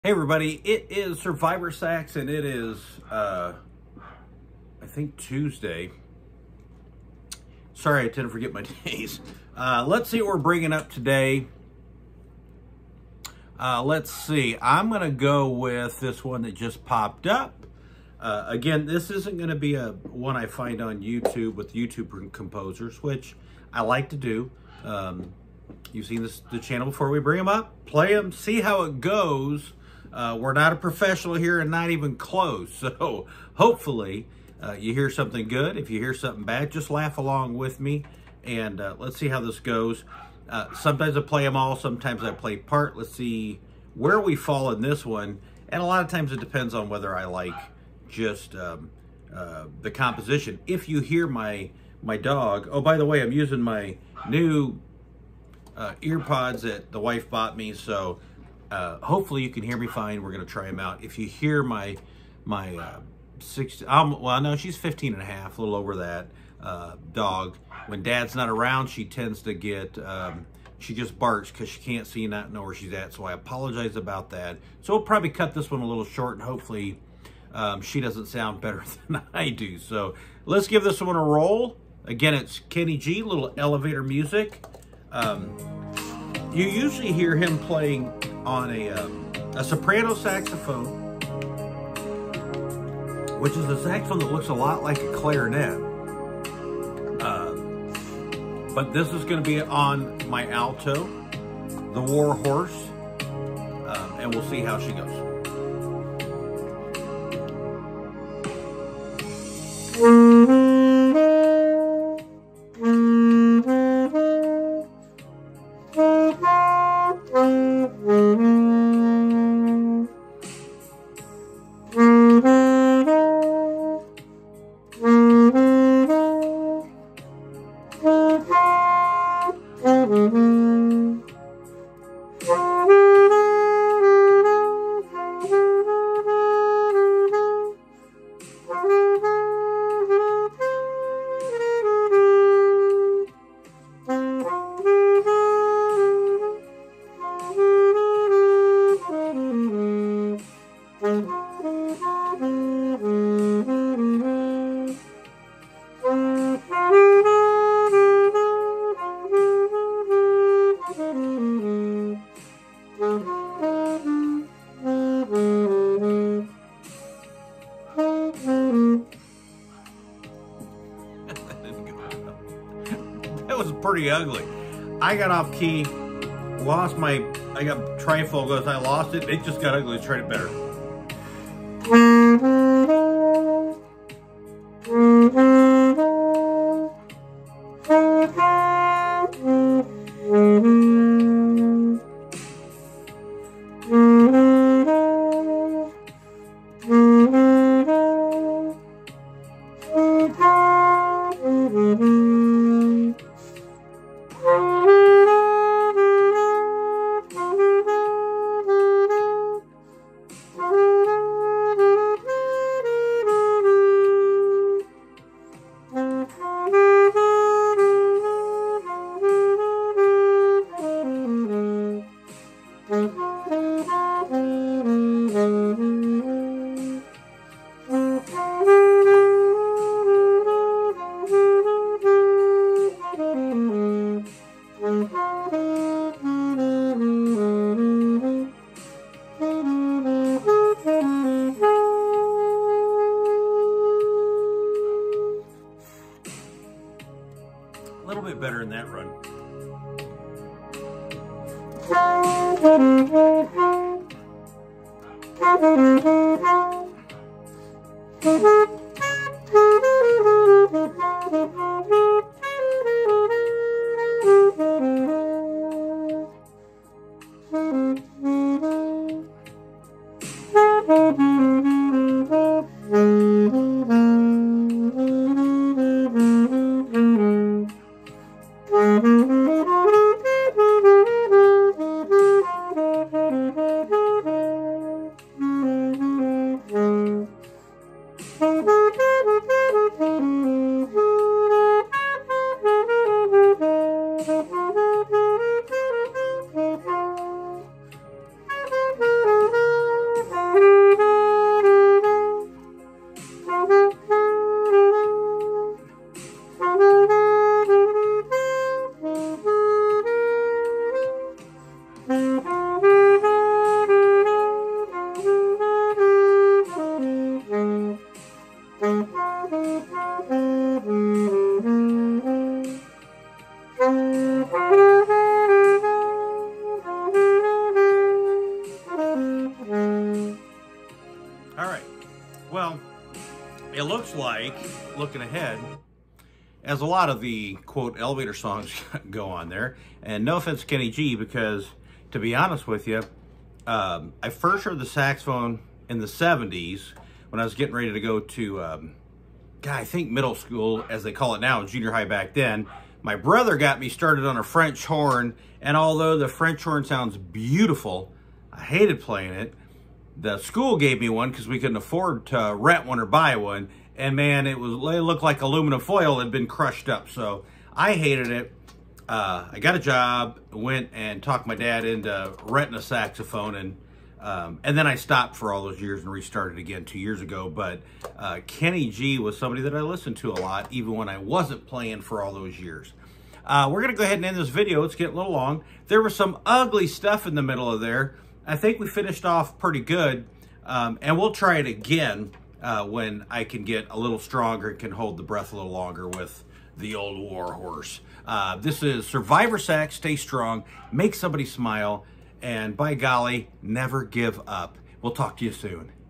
Hey everybody, it is Survivor Sax and it is, I think Tuesday. Sorry, I tend to forget my days. Let's see what we're bringing up today. Let's see, I'm going to go with this one that just popped up. Again, this isn't going to be a one I find on YouTube with YouTube composers, which I like to do. You've seen the channel before. We bring them up, play them, see how it goes. We're not a professional here and not even close. So hopefully you hear something good. If you hear something bad, just laugh along with me. And let's see how this goes. Sometimes I play them all. Sometimes I play part. Let's see where we fall in this one. And a lot of times it depends on whether I like just the composition. If you hear my dog. Oh, by the way, I'm using my new ear pods that the wife bought me. So hopefully you can hear me fine. We're going to try them out. If you hear my well, no, she's 15 and a half, a little over that, dog. When Dad's not around, she tends to get, she just barks because she can't see and not know where she's at. So I apologize about that. So we'll probably cut this one a little short and hopefully she doesn't sound better than I do. So let's give this one a roll. Again, it's Kenny G, little elevator music. You usually hear him playing on a soprano saxophone, which is a saxophone that looks a lot like a clarinet. But this is going to be on my alto, the War Horse, and we'll see how she goes. That was pretty ugly. I got off key, lost I got trifocus, I lost it. It just got ugly. Let's try it better. A little bit better in that run. Well, it looks like, looking ahead, as a lot of the, quote, elevator songs go on there, and no offense to Kenny G, because, to be honest with you, I first heard the saxophone in the 70s when I was getting ready to go to, I think middle school, as they call it now, junior high back then. My brother got me started on a French horn, and although the French horn sounds beautiful, I hated playing it. The school gave me one because we couldn't afford to rent one or buy one, and man, it looked like aluminum foil had been crushed up, so I hated it. I got a job, went and talked my dad into renting a saxophone, and then I stopped for all those years and restarted again 2 years ago. But Kenny G was somebody that I listened to a lot, even when I wasn't playing for all those years. We're going to go ahead and end this video. It's getting a little long. There was some ugly stuff in the middle of there. I think we finished off pretty good, and we'll try it again when I can get a little stronger and can hold the breath a little longer with the old war horse. This is Survivor Sax. Stay strong, make somebody smile, and by golly, never give up. We'll talk to you soon.